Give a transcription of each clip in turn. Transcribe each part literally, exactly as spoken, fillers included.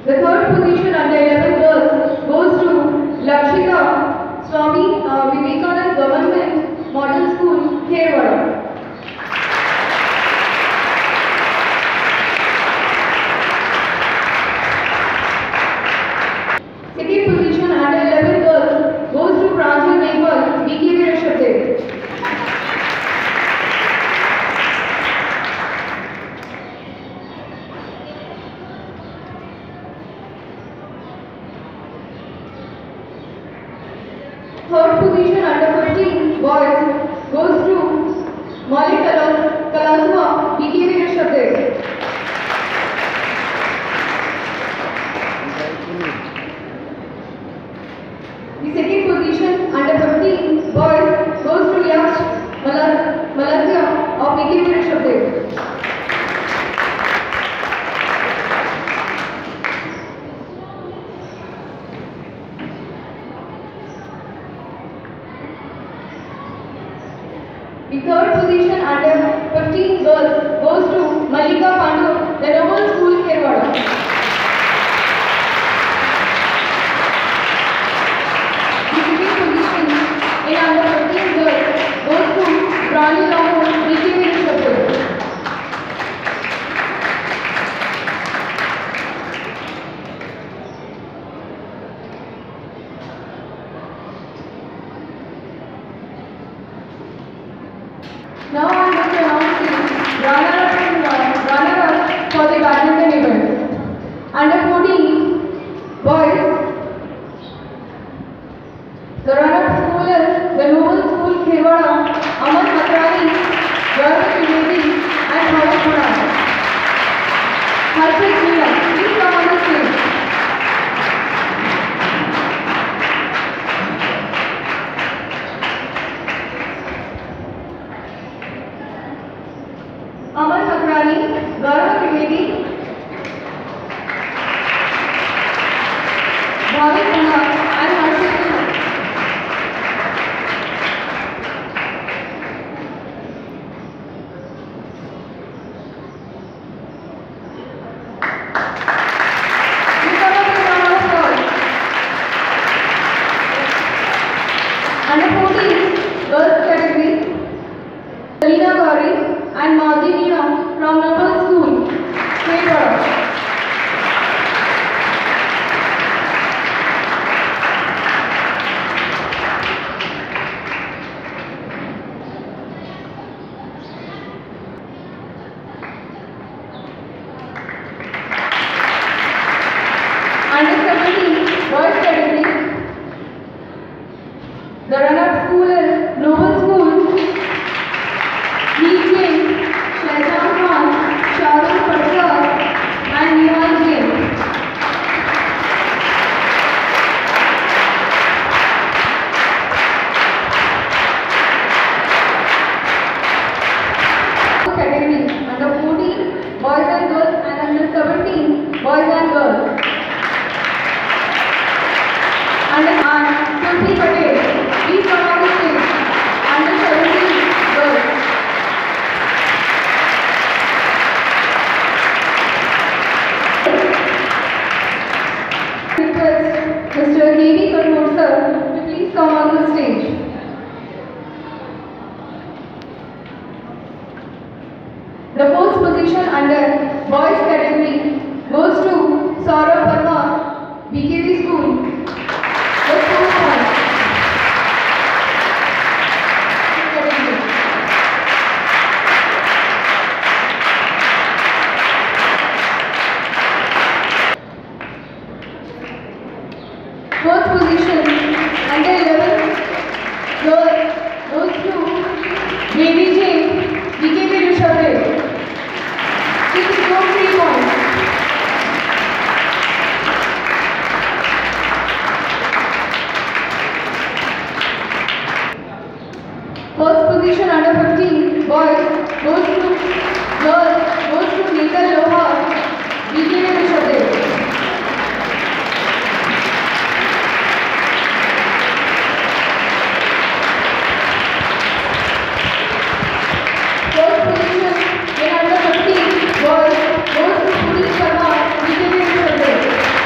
The third position under eleven girls goes to Lakshita Swami uh, Vivekanand Government Model School, Kherwada. Second position under eleven girls goes to Pranjal Bengal, B K V Rishbhdev. Third position under fifteen boys goes to Malik Kalaswa, B K V Rishbhdev. The second position under fifteen boys goes to Yash Malasya of B K V Rishbhdev. The third position under fifteen girls goes to Malika Pandu, the Noble School, Kherwada. The second position in under fifteen girls goes to Rani Lamur, B K V Rishbhdev. Now I am going to announce the runner-up and uh, runner-up for the badminton event. Under fourteen boys, the runner-up school is the Noble School, Kherwada, Aman Matrani, Gaurav Trivedi and Bharat Khurana. Harshit Meera, please come on the stage. Aman Matrani, Gaurav Trivedi, Bharat Khurana and Harshit Meera. Under fourteen girls category, Selina Gauri and Madhi Meena from Noble School, Kherwada. Under seventeen boys category, the runner-up school is Noble School, Heat Jain, Shahzan Khan, Shahrukh Parsar and Nihal Jain. Category under fourteen boys and girls and under seventeen boys and girls. Under and Tulsi Patel, please come on the stage. Under seventeen girls. Request Mister K V Kapoor sir to please come on the stage. The first position under boys category goes to Saurabh Parmar, B K V School. With four points. First position under eleven girls goes to Devi Jain, B K V Rishbhdev. She scored three points. First position under fifteen boys goes to girls goes to Neetal Lohar, B K V Rishbhdev. First position in under fifteen boys goes to Puneet Sharma, B K V Rishbhdev.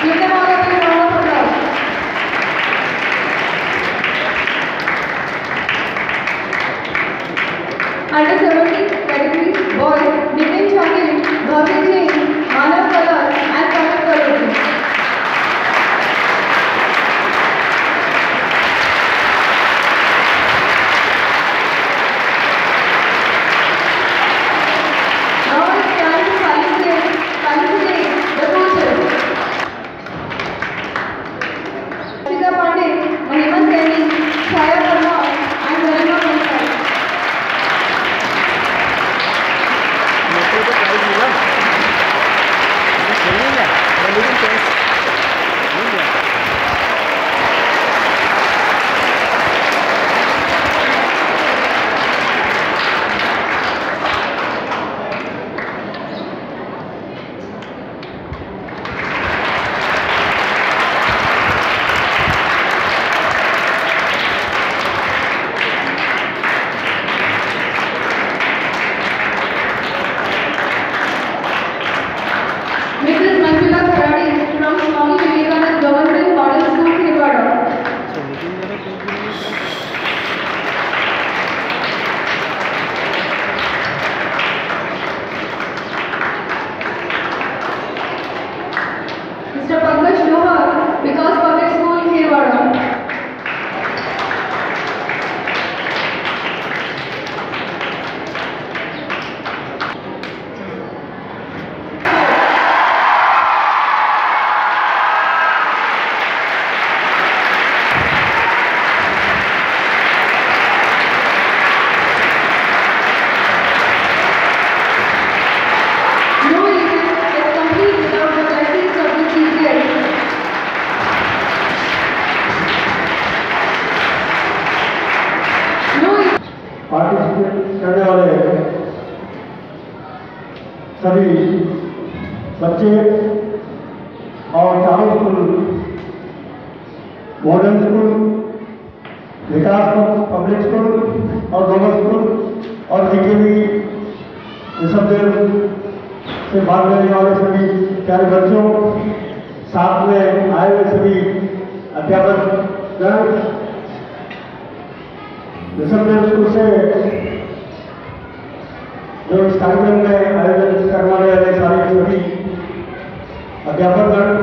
Give them all a big round of applause. Under seventeen category boys, Nitin Chakil, Bhavya Jain, Manav Kalar and Karan Kaloti. Now it's time to felicitate, felicitate the coaches. Shita Pandey, Mahima Saini, Chaya Parmar and Garima Pansal. Missus Manjula Kharadi from Swami Vivekananda Government Model School, Kharwada. Mister Pankaj Lohar, Vikas Public School, Kharwada. No event is complete without the blessings of the chief guest. No event. Participate करने वाले सभी बच्चे और चारों school, modern school, Vikas public school और government school और GKV Rishabhdev से भाग लेने वाले सभी प्यारे बच्चों, साथ में आए हुए सभी अध्यापक गण, ऋषभदेव स्कूल से जो इस कार्यक्रम में आयोजन करने वाले सारे सभी अध्यापकगण,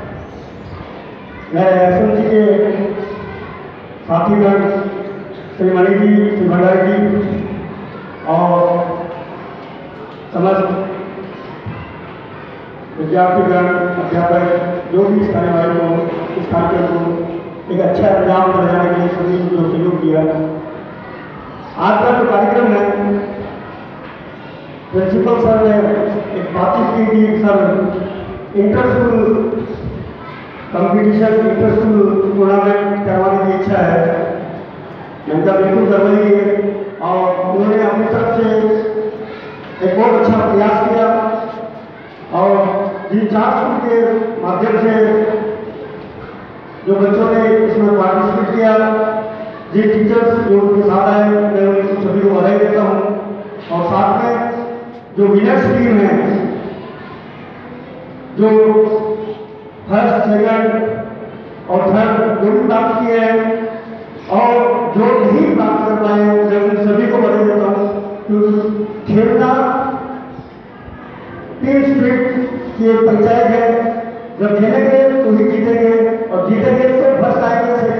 मैं एस एम सी के साथीगण श्री मणि जी, श्री भंडारी जी और समस्त विद्यार्थीगण, अध्यापक जो भी इस कार्यवाही को, इस कार्यक्रम को एक अच्छा अंजाम दिलाने के लिए सभी जो सहयोग किया। आज का जो कार्यक्रम है, प्रिंसिपल सर ने एक बातचीत की कि sir inter school competition, inter school tournament करवाने की इच्छा है। मैंने कहा बिल्कुल जरूरी है और उन्होंने अपनी तरफ से एक बहुत अच्छा प्रयास किया और जिन चार स्कूल के माध्यम से जो बच्चों ने इसमें पार्टिसिपेट किया, जिन टीचर्स जो उनके साथ आए, मैं उनको सभी को बधाई देता हूँ और साथ में जो विनर्स टीम है, जो फर्स्ट, सेकंड और थर्ड जो भी प्राप्त किए हैं और जो नहीं प्राप्त कर पाए, मैं उन सभी को बधाई देता हूँ। क्योंकि खेलना टीम स्पिरिट की एक पंचायत है, जब खेलेंगे तो ही जीतेंगे और जीतेंगे तो फर्स्ट आएंगे,